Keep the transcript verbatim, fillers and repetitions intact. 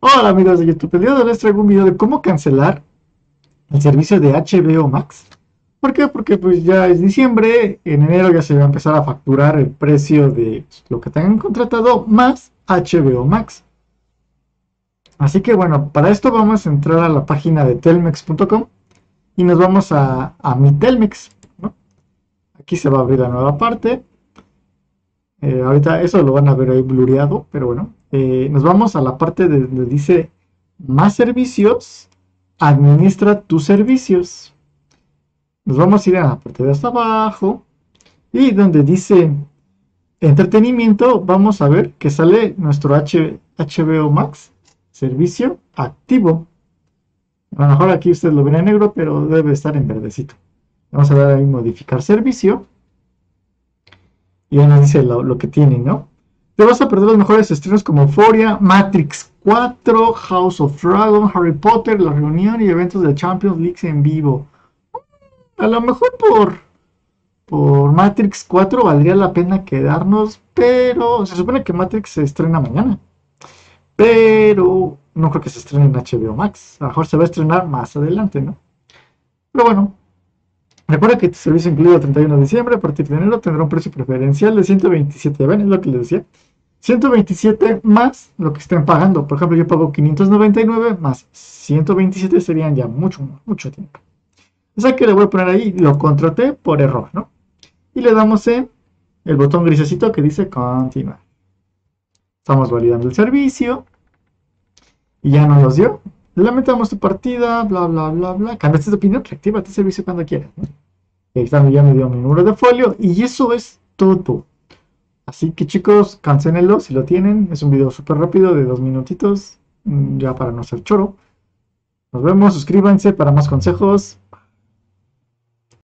Hola amigos de YouTube, el día de hoy les traigo un video de cómo cancelar el servicio de H B O Max. ¿Por qué? Porque pues ya es diciembre, en enero ya se va a empezar a facturar el precio de lo que tengan contratado más H B O Max. Así que bueno, para esto vamos a entrar a la página de telmex punto com y nos vamos a, a mi Telmex, ¿no? Aquí se va a abrir la nueva parte. Eh, ahorita eso lo van a ver ahí blureado, pero bueno, eh, nos vamos a la parte de donde dice más servicios, administra tus servicios. Nos vamos a ir a la parte de hasta abajo y donde dice entretenimiento, vamos a ver que sale nuestro H HBO Max, servicio activo. A lo mejor aquí ustedes lo ven en negro, pero debe estar en verdecito. Vamos a dar ahí modificar servicio. Y ya nos dice lo, lo que tienen, ¿no? Te vas a perder los mejores estrenos como Euphoria, Matrix cuatro, House of Dragon, Harry Potter, La Reunión y eventos de Champions League en vivo. A lo mejor por, por Matrix cuatro valdría la pena quedarnos, pero se supone que Matrix se estrena mañana. Pero no creo que se estrene en H B O Max. A lo mejor se va a estrenar más adelante, ¿no? Pero bueno, recuerda que tu servicio incluido el treinta y uno de diciembre, a partir de enero tendrá un precio preferencial de ciento veintisiete. ¿Ya ven? Es lo que les decía. ciento veintisiete más lo que estén pagando. Por ejemplo, yo pago quinientos noventa y nueve más ciento veintisiete serían ya mucho, mucho tiempo. O sea que le voy a poner ahí, lo contraté por error, ¿no? Y le damos en el botón grisecito que dice continuar. Estamos validando el servicio. Y ya nos los dio. Lamentamos tu partida, bla, bla, bla, bla. Cambiaste de opinión, reactiva tu servicio cuando quieras, ¿no? Y ahí está, ya me dio mi número de folio. Y eso es todo. Así que chicos, cancelenlo si lo tienen. Es un video súper rápido de dos minutitos. Ya para no ser choro. Nos vemos, suscríbanse para más consejos.